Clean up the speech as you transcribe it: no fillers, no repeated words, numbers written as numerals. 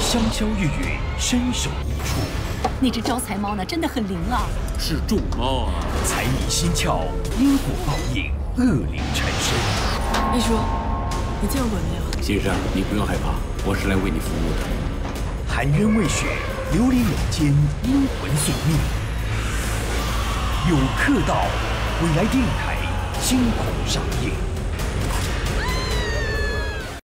香消玉殒，身首异处。 那只招财猫呢，真的很灵啊！ 是众猫啊！ 财迷心窍，因果报应，恶灵缠身。 秘书，你见过鬼没有？ 先生，你不用害怕，我是来为你服务的。 含冤未雪，流连人间，阴魂宿命。有客到，未来电影台惊恐上映。